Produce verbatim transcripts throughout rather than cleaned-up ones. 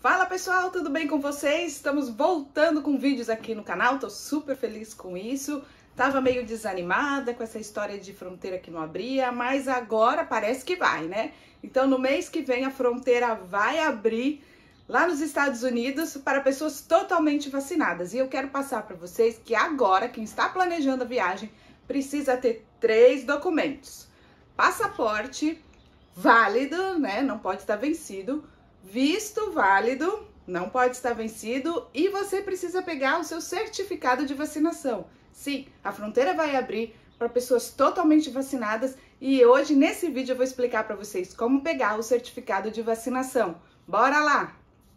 Fala pessoal, tudo bem com vocês? Estamos voltando com vídeos aqui no canal, tô super feliz com isso. Tava meio desanimada com essa história de fronteira que não abria, mas agora parece que vai, né? Então no mês que vem a fronteira vai abrir lá nos Estados Unidos para pessoas totalmente vacinadas. E eu quero passar para vocês que agora quem está planejando a viagem precisa ter três documentos: passaporte válido, né? Não pode estar vencido. Visto válido, não pode estar vencido, e você precisa pegar o seu certificado de vacinação. Sim, a fronteira vai abrir para pessoas totalmente vacinadas e hoje nesse vídeo eu vou explicar para vocês como pegar o certificado de vacinação. Bora lá!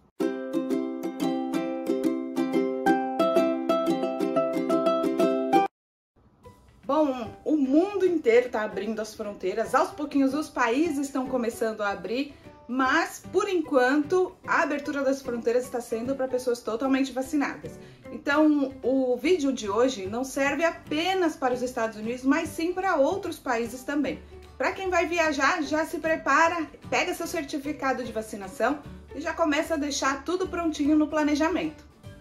Bom, o mundo inteiro está abrindo as fronteiras, aos pouquinhos os países estão começando a abrir, mas por enquanto a abertura das fronteiras está sendo para pessoas totalmente vacinadas. Então o vídeo de hoje não serve apenas para os Estados Unidos, mas sim para outros países também. Para quem vai viajar, já se prepara, pega seu certificado de vacinação e já começa a deixar tudo prontinho no planejamento.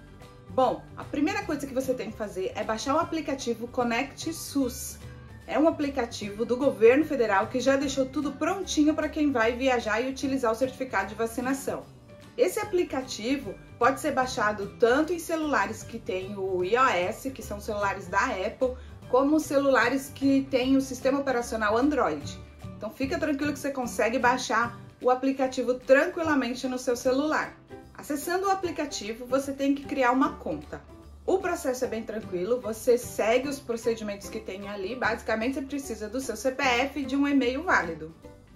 Bom, a primeira coisa que você tem que fazer é baixar o aplicativo Conect SUS. É um aplicativo do governo federal que já deixou tudo prontinho para quem vai viajar e utilizar o certificado de vacinação. Esse aplicativo pode ser baixado tanto em celulares que têm o iOS, que são celulares da Apple, como celulares que têm o sistema operacional Android. Então fica tranquilo que você consegue baixar o aplicativo tranquilamente no seu celular. Acessando o aplicativo, você tem que criar uma conta. O processo é bem tranquilo, você segue os procedimentos que tem ali. Basicamente, você precisa do seu C P F e de um e-mail válido.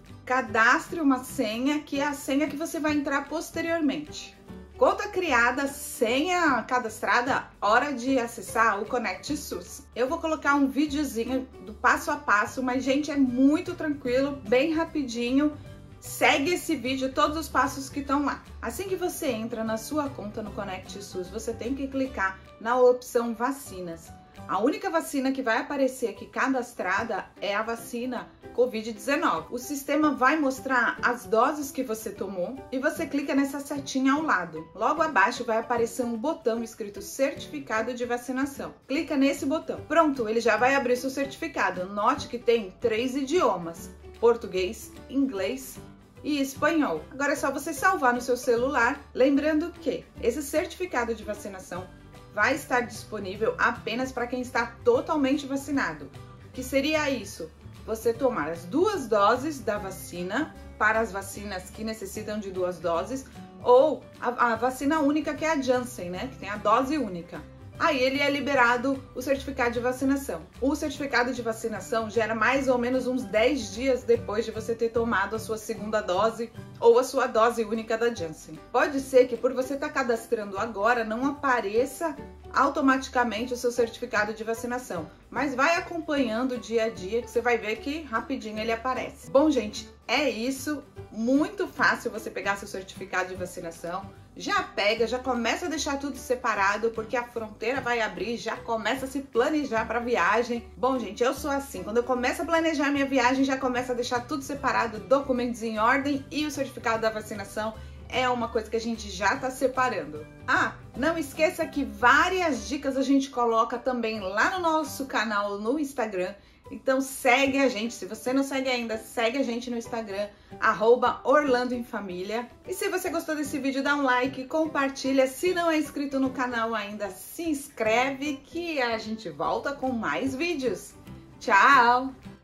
Cadastre uma senha, que é a senha que você vai entrar posteriormente. Conta criada, senha cadastrada, hora de acessar o Conect SUS. Eu vou colocar um videozinho do passo a passo, mas gente, é muito tranquilo, bem rapidinho. Segue esse vídeo, todos os passos que estão lá. Assim que você entra na sua conta no Conect SUS, você tem que clicar na opção vacinas. A única vacina que vai aparecer aqui cadastrada é a vacina covid dezenove. O sistema vai mostrar as doses que você tomou e você clica nessa setinha ao lado. Logo abaixo vai aparecer um botão escrito certificado de vacinação. Clica nesse botão. Pronto, ele já vai abrir seu certificado. Note que tem três idiomas: português, inglês e espanhol. Agora é só você salvar no seu celular, lembrando que esse certificado de vacinação vai estar disponível apenas para quem está totalmente vacinado. O que seria isso? Você tomar as duas doses da vacina, para as vacinas que necessitam de duas doses, ou a, a vacina única, que é a Janssen, né? Que tem a dose única. Aí ele é liberado o certificado de vacinação. O certificado de vacinação gera mais ou menos uns dez dias depois de você ter tomado a sua segunda dose ou a sua dose única da Janssen. Pode ser que por você estar cadastrando agora não apareça automaticamente o seu certificado de vacinação, mas vai acompanhando dia a dia que você vai ver que rapidinho ele aparece. Bom, gente, é isso. Muito fácil você pegar seu certificado de vacinação. Já pega, já começa a deixar tudo separado, porque a fronteira vai abrir, já começa a se planejar para a viagem. Bom, gente, eu sou assim, quando eu começo a planejar minha viagem, já começo a deixar tudo separado, documentos em ordem, e o certificado da vacinação é uma coisa que a gente já tá separando. Ah, não esqueça que várias dicas a gente coloca também lá no nosso canal no Instagram. Então segue a gente, se você não segue ainda, segue a gente no Instagram, arroba Orlando em Família. E se você gostou desse vídeo, dá um like, compartilha. Se não é inscrito no canal ainda, se inscreve que a gente volta com mais vídeos. Tchau!